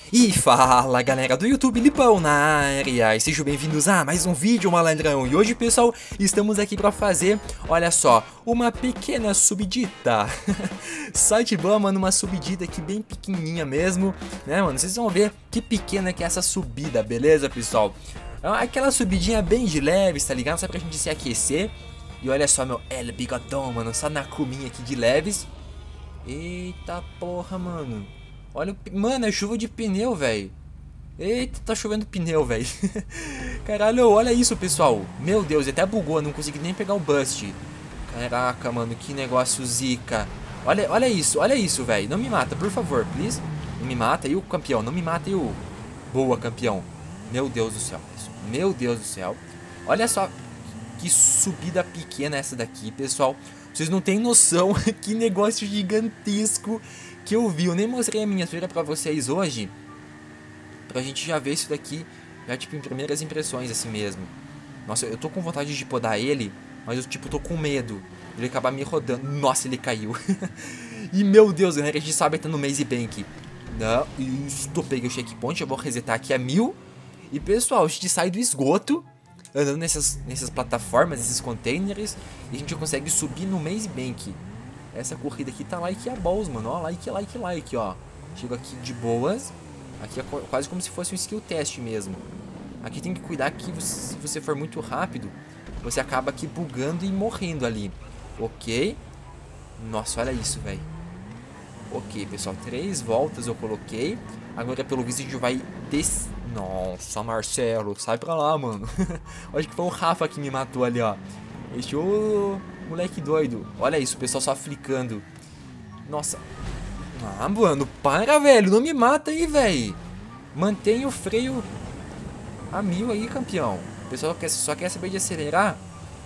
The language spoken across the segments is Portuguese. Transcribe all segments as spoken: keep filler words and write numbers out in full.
E fala galera do YouTube, Lipão na área, e sejam bem-vindos a mais um vídeo, malandrão. E hoje, pessoal, estamos aqui pra fazer, olha só, uma pequena subidita. Só de boa, mano, uma subidita aqui bem pequenininha mesmo, né, mano? Vocês vão ver que pequena que é essa subida, beleza, pessoal? Aquela subidinha bem de leves, tá ligado? Só pra gente se aquecer. E olha só, meu L bigodão, mano, só na cuminha aqui de leves. Eita porra, mano. Olha, mano, é chuva de pneu, velho. Eita, tá chovendo pneu, velho. Caralho, olha isso, pessoal. Meu Deus, até bugou, não consegui nem pegar o bust. Caraca, mano, que negócio zica. Olha, olha isso, olha isso, velho. Não me mata, por favor, please. Não me mata, e o campeão, não me mata, e o... Boa, campeão. Meu Deus do céu, pessoal. Meu Deus do céu. Olha só que subida pequena essa daqui, pessoal. Vocês não têm noção que negócio gigantesco que eu vi. Eu nem mostrei a miniatura pra vocês hoje, pra gente já ver isso daqui, já tipo em primeiras impressões assim mesmo. Nossa, eu tô com vontade de podar ele, mas eu tipo tô com medo de ele acabar me rodando. Nossa, ele caiu. E meu Deus, galera, a gente sabe que tá no Maze Bank. Não, isso, peguei o checkpoint, eu vou resetar aqui a mil. E pessoal, a gente sai do esgoto andando nessas, nessas plataformas, nesses containers, e a gente consegue subir no Maze Bank. Essa corrida aqui tá like a balls, mano, ó, like, like, like, ó. Chego aqui de boas. Aqui é quase como se fosse um skill test mesmo. Aqui tem que cuidar que você, se você for muito rápido, você acaba aqui bugando e morrendo ali. Ok. Nossa, olha isso, velho. Ok, pessoal, três voltas eu coloquei. Agora, pelo visto, a gente vai des... Nossa, Marcelo, sai pra lá, mano. Acho que foi o Rafa que me matou ali, ó. Este ô moleque doido. Olha isso, o pessoal só flicando. Nossa. Ah, mano, para, velho. Não me mata aí, velho. Mantenha o freio a mil aí, campeão. O pessoal quer, só quer saber de acelerar.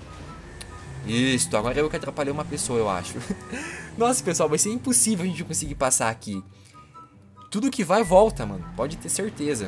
Isso, agora eu que atrapalhei uma pessoa, eu acho. Nossa, pessoal, vai ser impossível a gente conseguir passar aqui. Tudo que vai, volta, mano. Pode ter certeza.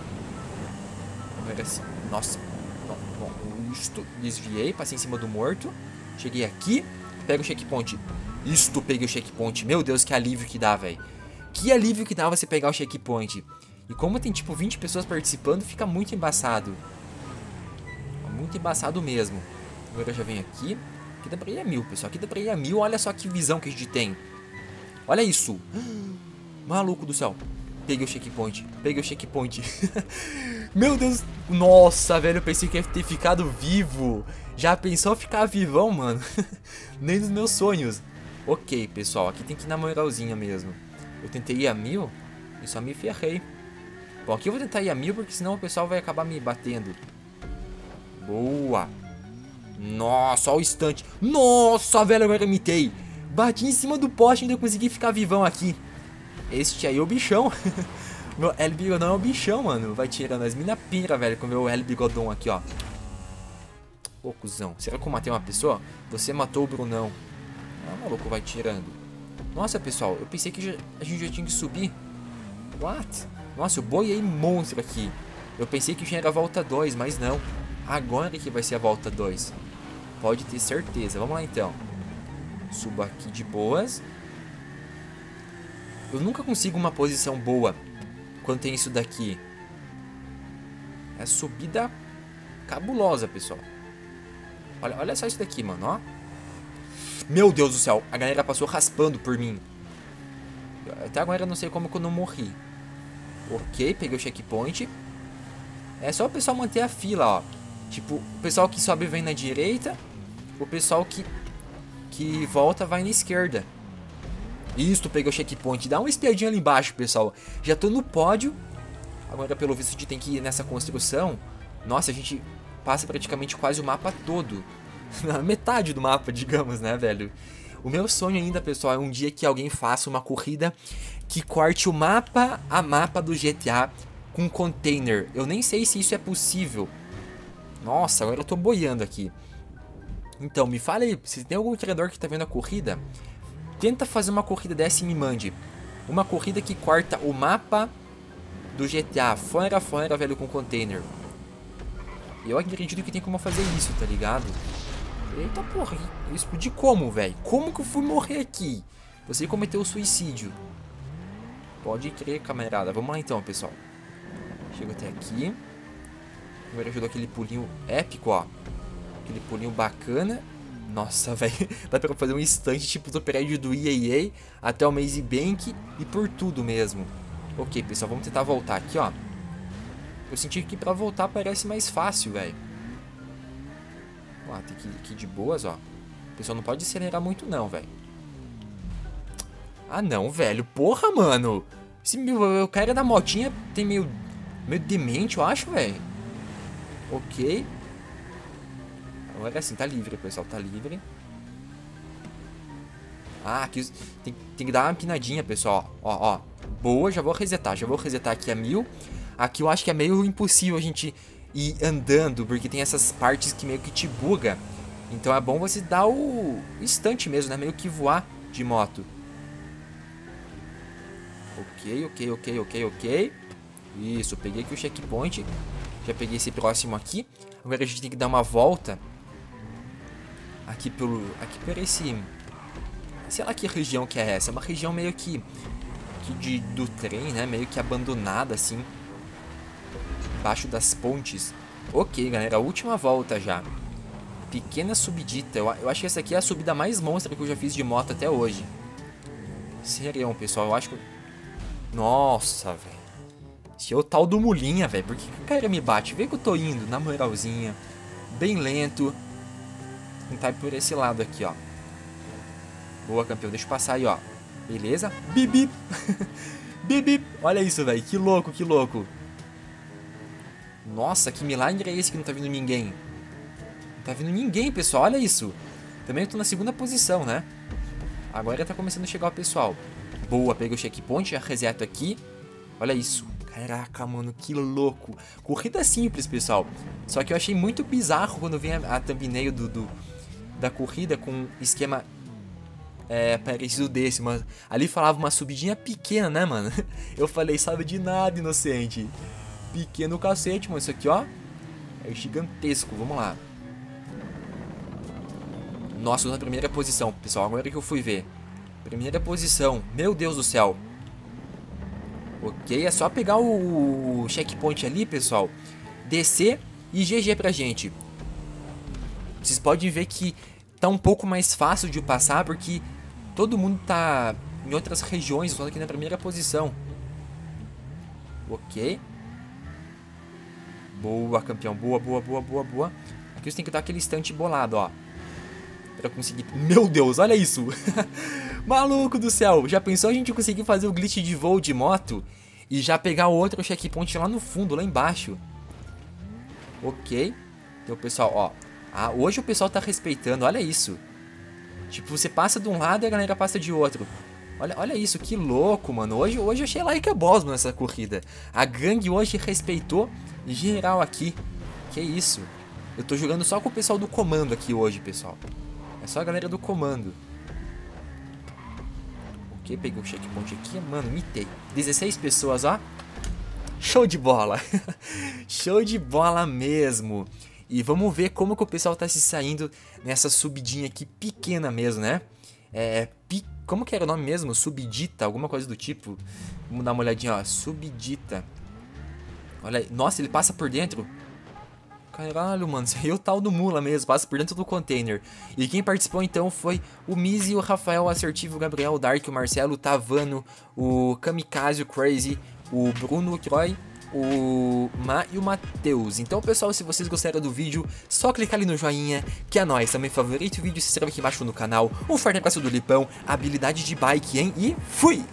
Agora sim. Nossa. Bom, bom, isto, desviei, passei em cima do morto. Cheguei aqui, pego o checkpoint. Isto, peguei o checkpoint. Meu Deus, que alívio que dá, velho. Que alívio que dá você pegar o checkpoint. E como tem tipo vinte pessoas participando, fica muito embaçado. Muito embaçado mesmo. Agora eu já venho aqui. Aqui dá pra ir a mil, pessoal. Aqui dá pra ir a mil. Olha só que visão que a gente tem. Olha isso. Maluco do céu. Peguei o checkpoint. Peguei o checkpoint. Meu Deus. Nossa, velho. Eu pensei que ia ter ficado vivo. Já pensou ficar vivão, mano? Nem nos meus sonhos. Ok, pessoal. Aqui tem que ir na moralzinha mesmo. Eu tentei ir a mil e só me ferrei. Bom, aqui eu vou tentar ir a mil porque senão o pessoal vai acabar me batendo. Boa. Nossa, olha o instante. Nossa, velho. Agora eu imitei. Bati em cima do poste e ainda consegui ficar vivão aqui. Este aí é o bichão. Meu L bigodão é o bichão, mano. Vai tirando as mina pira, velho, com o meu L bigodão aqui, ó. Ô, cuzão. Será que eu matei uma pessoa? Você matou o Brunão. Ah, maluco, vai tirando. Nossa, pessoal, eu pensei que já, a gente já tinha que subir. What? Nossa, eu boiei monstro aqui. Eu pensei que já era a volta dois, mas não. Agora que vai ser a volta dois. Pode ter certeza. Vamos lá, então. Subo aqui de boas. Eu nunca consigo uma posição boa quando tem isso daqui. É subida cabulosa, pessoal. Olha, olha só isso daqui, mano, ó. Meu Deus do céu, a galera passou raspando por mim. Até agora eu não sei como que eu não morri. Ok, peguei o checkpoint. É só o pessoal manter a fila, ó. Tipo, o pessoal que sobe vem na direita. O pessoal que, que volta vai na esquerda. Isso, peguei o checkpoint. Dá uma espiadinha ali embaixo, pessoal. Já tô no pódio. Agora, pelo visto, a gente tem que ir nessa construção. Nossa, a gente passa praticamente quase o mapa todo. Na metade do mapa, digamos, né, velho? O meu sonho ainda, pessoal, é um dia que alguém faça uma corrida que corte o mapa a mapa do G T A com container. Eu nem sei se isso é possível. Nossa, agora eu tô boiando aqui. Então, me fala aí, se tem algum criador que tá vendo a corrida... Tenta fazer uma corrida dessa e me mande. Uma corrida que corta o mapa do G T A fora, fora, velho, com container. Eu acredito que tem como fazer isso, tá ligado? Eita porra, eu explodi como, velho? Como que eu fui morrer aqui? Você cometeu suicídio. Pode crer, camarada. Vamos lá então, pessoal. Chego até aqui. Agora ajudou aquele pulinho épico, ó. Aquele pulinho bacana. Nossa, velho. Dá pra fazer um instante, tipo, do prédio do E A A até o Maze Bank e por tudo mesmo. Ok, pessoal, vamos tentar voltar aqui, ó. Eu senti que pra voltar parece mais fácil, velho. Ó, tem que ir aqui de boas, ó. O pessoal não pode acelerar muito não, velho. Ah, não, velho. Porra, mano. Esse meu, o cara da motinha tem meio, meio demente, eu acho, velho. Ok. Agora sim, tá livre, pessoal. Tá livre. Ah, aqui tem, tem que dar uma empinadinha, pessoal. Ó, ó. Boa, já vou resetar. Já vou resetar aqui a mil. Aqui eu acho que é meio impossível a gente ir andando, porque tem essas partes que meio que te buga. Então é bom você dar o instante mesmo, né? Meio que voar de moto. Ok, ok, ok, ok, ok. Isso, peguei aqui o checkpoint. Já peguei esse próximo aqui. Agora a gente tem que dar uma volta. Aqui pelo... Aqui por esse... Sei lá que região que é essa. É uma região meio que... que de, do trem, né? Meio que abandonada, assim. Embaixo das pontes. Ok, galera. A última volta já. Pequena subidita. Eu, eu acho que essa aqui é a subida mais monstra que eu já fiz de moto até hoje. Serião, pessoal. Eu acho que... Nossa, velho. Esse é o tal do mulinha, velho. Por que que o cara me bate? Vê que eu tô indo, na moralzinha. Bem lento. Vou tentar ir por esse lado aqui, ó. Boa, campeão. Deixa eu passar aí, ó. Beleza? Bip, bip. Bip, bip. Olha isso, velho. Que louco, que louco. Nossa, que milagre é esse que não tá vindo ninguém? Não tá vindo ninguém, pessoal. Olha isso. Também eu tô na segunda posição, né? Agora tá começando a chegar o pessoal. Boa, peguei o checkpoint, já reseto aqui. Olha isso. Caraca, mano, que louco. Corrida simples, pessoal. Só que eu achei muito bizarro quando vem a, a thumbnail do, do, da corrida com esquema é, parecido desse. Mas ali falava uma subidinha pequena, né, mano? Eu falei, sabe de nada, inocente. Pequeno cacete, mano. Isso aqui, ó, é gigantesco. Vamos lá. Nossa, na primeira posição, pessoal. Agora que eu fui ver. Primeira posição. Meu Deus do céu. Ok, é só pegar o checkpoint ali, pessoal. Descer e G G pra gente. Vocês podem ver que tá um pouco mais fácil de passar, porque todo mundo tá em outras regiões, só aqui na primeira posição. Ok. Boa, campeão. Boa, boa, boa, boa, boa. Aqui você tem que dar aquele instante bolado, ó. Pra conseguir... Meu Deus, olha isso. Maluco do céu. Já pensou a gente conseguir fazer o glitch de voo de moto e já pegar o outro checkpoint lá no fundo, lá embaixo? Ok. Então, pessoal, ó. Ah, hoje o pessoal tá respeitando, olha isso. Tipo, você passa de um lado e a galera passa de outro. Olha, olha isso, que louco, mano. Hoje, hoje eu achei like a boss nessa corrida. A gangue hoje respeitou geral aqui. Que isso. Eu tô jogando só com o pessoal do comando aqui hoje, pessoal. É só a galera do comando. Ok, peguei o checkpoint aqui. Mano, mitei. dezesseis pessoas, ó. Show de bola. Show de bola mesmo. E vamos ver como que o pessoal tá se saindo nessa subidinha aqui pequena mesmo, né? É... Pi... Como que era o nome mesmo? Subidita, alguma coisa do tipo. Vamos dar uma olhadinha, ó. Subidita. Olha aí. Nossa, ele passa por dentro. Caralho, mano, isso aí é o tal do mula mesmo, passa por dentro do container. E quem participou então foi o Mizi, o Rafael, o Assertivo, o Gabriel, o Dark, o Marcelo, o Tavano, o Kamikaze, o Crazy, o Bruno, o Troy, o Ma e o Matheus. Então, pessoal, se vocês gostaram do vídeo, só clicar ali no joinha, que é nóis. Também favorite o vídeo, se inscreve aqui embaixo no canal. Um forte abraço do Lipão, habilidade de bike, hein? E fui!